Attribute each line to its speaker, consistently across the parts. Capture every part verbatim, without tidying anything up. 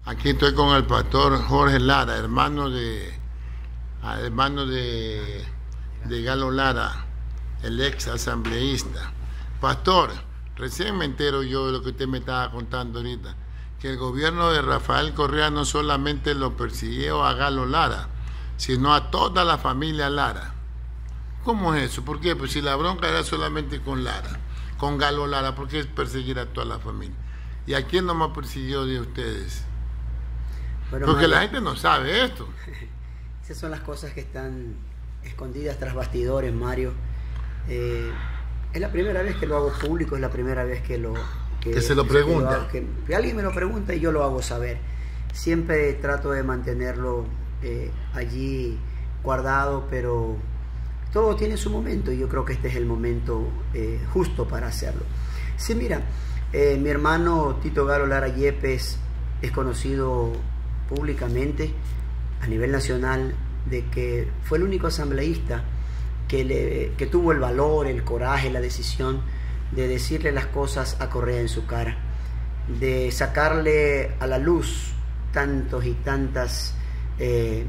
Speaker 1: Aquí estoy con el pastor Jorge Lara, hermano de hermano de, de Galo Lara, el ex asambleísta. Pastor, recién me entero yo de lo que usted me estaba contando ahorita, que el gobierno de Rafael Correa no solamente lo persiguió a Galo Lara, sino a toda la familia Lara. ¿Cómo es eso? ¿Por qué? Pues si la bronca era solamente con Lara, con Galo Lara, ¿por qué perseguir a toda la familia? ¿Y a quién nomás persiguió de ustedes? Bueno, porque Mario, la gente no sabe esto.
Speaker 2: Esas son las cosas que están escondidas tras bastidores, Mario. Eh, es la primera vez que lo hago público, es la primera vez que lo...
Speaker 1: Que, que se lo pregunta.
Speaker 2: Que, lo, que, que alguien me lo pregunta y yo lo hago saber. Siempre trato de mantenerlo eh, allí guardado, pero todo tiene su momento y yo creo que este es el momento eh, justo para hacerlo. Sí, mira, eh, mi hermano Tito Galo Lara Yepes es conocido públicamente a nivel nacional de que fue el único asambleísta que, le, que tuvo el valor, el coraje, la decisión de decirle las cosas a Correa en su cara, de sacarle a la luz tantos y tantas eh,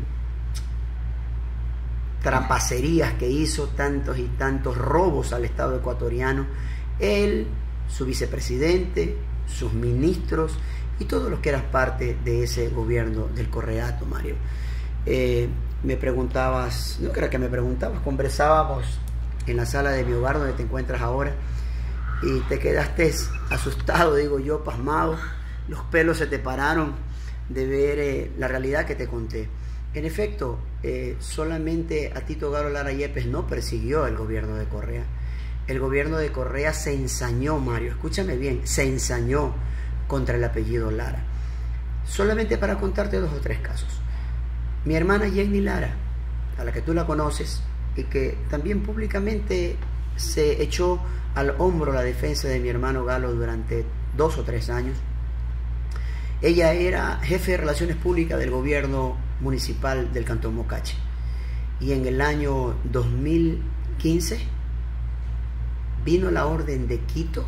Speaker 2: trapacerías que hizo, tantos y tantos robos al Estado ecuatoriano, él, su vicepresidente, sus ministros y todos los que eran parte de ese gobierno del Correato, Mario. Eh, me preguntabas, no creo que me preguntabas, conversábamos en la sala de mi hogar donde te encuentras ahora y te quedaste asustado, digo yo, pasmado, los pelos se te pararon de ver eh, la realidad que te conté. En efecto, eh, solamente a Tito Galo Lara Yepes no persiguió el gobierno de Correa. El gobierno de Correa se ensañó, Mario, escúchame bien, se ensañó contra el apellido Lara. Solamente para contarte dos o tres casos. Mi hermana Jenny Lara, a la que tú la conoces, y que también públicamente se echó al hombro la defensa de mi hermano Galo durante dos o tres años. Ella era jefe de Relaciones Públicas del gobierno municipal del Cantón Mocache. Y en el año dos mil quince vino la orden de Quito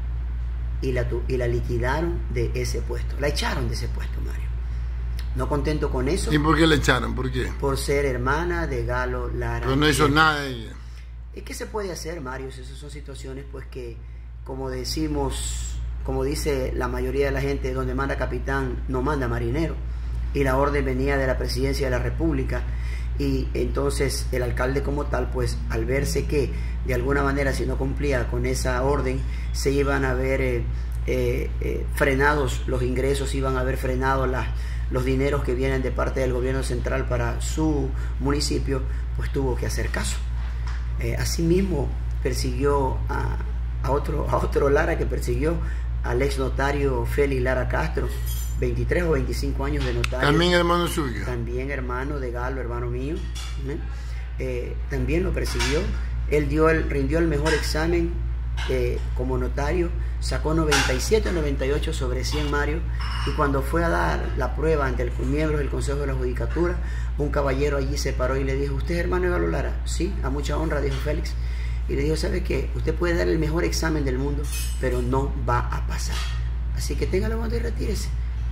Speaker 2: y la, y la liquidaron de ese puesto. La echaron de ese puesto, Mario. No contento con eso.
Speaker 1: ¿Y por qué la echaron? ¿Por qué?
Speaker 2: Por ser hermana de Galo Lara.
Speaker 1: Pero no hizo nada ella.
Speaker 2: ¿Qué se puede hacer, Mario? Esas son situaciones pues que, como decimos, como dice la mayoría de la gente, donde manda capitán no manda marinero. Y la orden venía de la presidencia de la República. Y entonces el alcalde como tal, pues al verse que de alguna manera si no cumplía con esa orden, se iban a ver eh, eh, eh, frenados los ingresos, iban a haber frenado las, los dineros que vienen de parte del gobierno central para su municipio, pues tuvo que hacer caso. Eh, asimismo persiguió a, a, otro, a otro Lara que persiguió al ex notario Félix Lara Castro, veintitrés o veinticinco años de notario.
Speaker 1: También hermano suyo.
Speaker 2: También hermano de Galo, hermano mío. ¿eh? Eh, también lo persiguió. Él dio el, rindió el mejor examen eh, como notario, sacó noventa y siete o noventa y ocho sobre cien, Mario, y cuando fue a dar la prueba ante los miembros del Consejo de la Judicatura, un caballero allí se paró y le dijo: ¿usted es hermano de Galo Lara? Sí, a mucha honra, dijo Félix. Y le dijo: ¿sabe qué? Usted puede dar el mejor examen del mundo, pero no va a pasar. Así que tenga la bondad y retírese.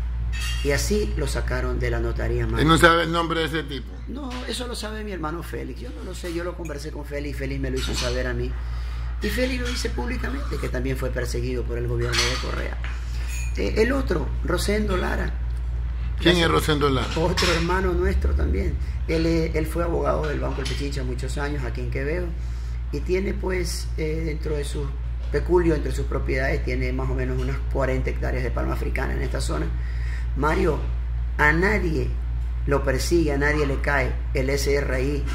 Speaker 2: Y así lo sacaron de la notaría.
Speaker 1: ¿Y no sabe el nombre de ese tipo?
Speaker 2: No, eso lo sabe mi hermano Félix. Yo no lo sé, yo lo conversé con Félix y Félix me lo hizo saber a mí. Y Félix lo dice públicamente, que también fue perseguido por el gobierno de Correa. Eh, el otro, Rosendo Lara.
Speaker 1: ¿Quién es Rosendo Lara?
Speaker 2: Otro hermano nuestro también. Él, él fue abogado del Banco del Pichincha muchos años aquí en Quevedo y tiene pues eh, dentro de sus peculio, entre sus propiedades, tiene más o menos unas cuarenta hectáreas de palma africana en esta zona. Mario, a nadie lo persigue, a nadie le cae el S R I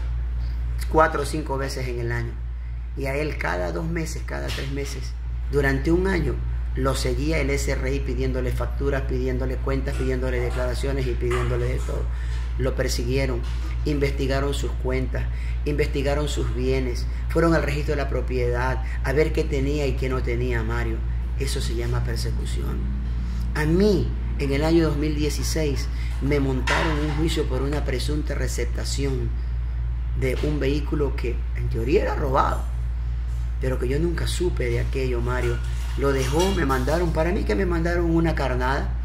Speaker 2: cuatro o cinco veces en el año. Y a él cada dos meses, cada tres meses, durante un año, lo seguía el S R I pidiéndole facturas, pidiéndole cuentas, pidiéndole declaraciones y pidiéndole de todo. Lo persiguieron, investigaron sus cuentas, investigaron sus bienes, fueron al registro de la propiedad a ver qué tenía y qué no tenía, Mario. Eso se llama persecución. A mí, en el año dos mil dieciséis, me montaron un juicio por una presunta receptación de un vehículo que en teoría era robado, pero que yo nunca supe de aquello, Mario. Lo dejó, me mandaron, para mí que me mandaron una carnada,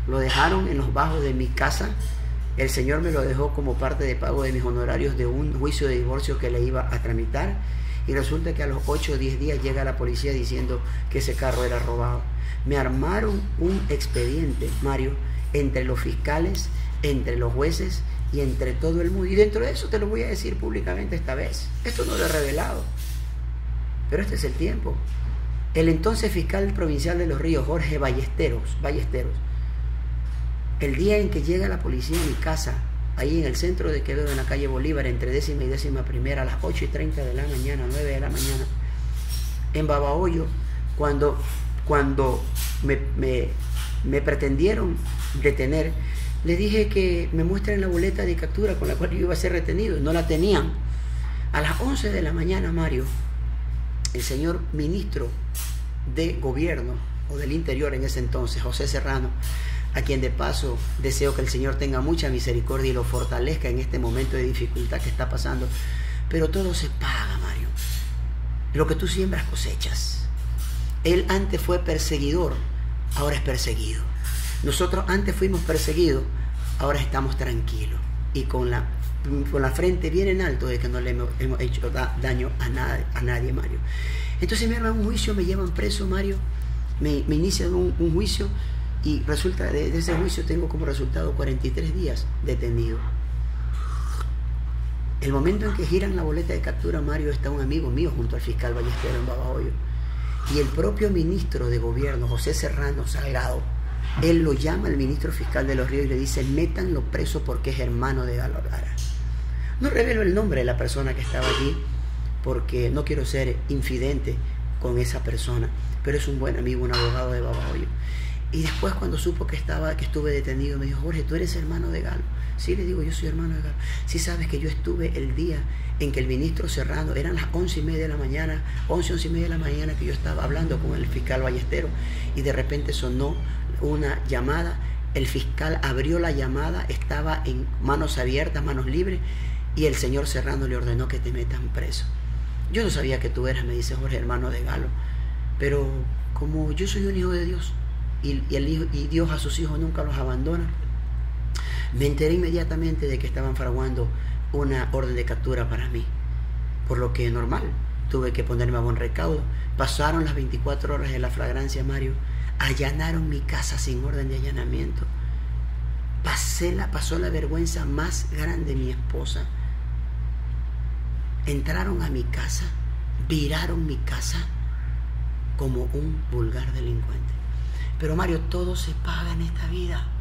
Speaker 2: lo dejaron en los bajos de mi casa. El Señor me lo dejó como parte de pago de mis honorarios de un juicio de divorcio que le iba a tramitar. Y resulta que a los ocho o diez días llega la policía diciendo que ese carro era robado. Me armaron un expediente, Mario, entre los fiscales, entre los jueces y entre todo el mundo. Y dentro de eso te lo voy a decir públicamente esta vez. Esto no lo he revelado, pero este es el tiempo. El entonces fiscal provincial de Los Ríos, Jorge Ballesteros, Ballesteros, el día en que llega la policía a mi casa, ahí en el centro de Quevedo, en la calle Bolívar, entre décima y décima primera, a las ocho y treinta de la mañana, nueve de la mañana, en Babahoyo, cuando, cuando me, me, me pretendieron detener, le dije que me muestren la boleta de captura con la cual yo iba a ser retenido. No la tenían. A las once de la mañana, Mario, el señor ministro de Gobierno o del Interior en ese entonces, José Serrano, a quien de paso deseo que el Señor tenga mucha misericordia y lo fortalezca en este momento de dificultad que está pasando. Pero todo se paga, Mario. Lo que tú siembras cosechas. Él antes fue perseguidor, ahora es perseguido. Nosotros antes fuimos perseguidos, ahora estamos tranquilos y con la, con la frente bien en alto de que no le hemos, hemos hecho da, daño a, nada, a nadie, Mario. Entonces me arman un juicio, me llevan preso, Mario, me, me inician un, un juicio y resulta de, de ese juicio tengo como resultado cuarenta y tres días detenido. El momento en que giran la boleta de captura, Mario, está un amigo mío junto al fiscal Ballesteros en Babahoyo y el propio ministro de Gobierno, José Serrano Salgado, él lo llama al ministro fiscal de Los Ríos y le dice: métanlo preso porque es hermano de Galo Lara. No revelo el nombre de la persona que estaba allí porque no quiero ser infidente con esa persona, pero es un buen amigo, un abogado de Babahoyo. Y después, cuando supo que estaba, que estuve detenido, me dijo: Jorge, ¿tú eres hermano de Galo? Sí, le digo, yo soy hermano de Galo. Sí, sabes que yo estuve el día en que el ministro Serrano, eran las once y media de la mañana, once, once y media de la mañana, que yo estaba hablando con el fiscal Ballesteros y de repente sonó una llamada. El fiscal abrió la llamada, estaba en manos abiertas, manos libres, y el señor Serrano le ordenó que te metan preso. Yo no sabía que tú eras, me dice Jorge, hermano de Galo, pero como yo soy un hijo de Dios y, y, el hijo, y Dios a sus hijos nunca los abandona, me enteré inmediatamente de que estaban fraguando una orden de captura para mí, por lo que normal, tuve que ponerme a buen recaudo. Pasaron las veinticuatro horas de la flagrancia, Mario, allanaron mi casa sin orden de allanamiento. Pasé la, pasó la vergüenza más grande mi esposa. Entraron a mi casa, viraron mi casa como un vulgar delincuente. Pero Mario, todo se paga en esta vida.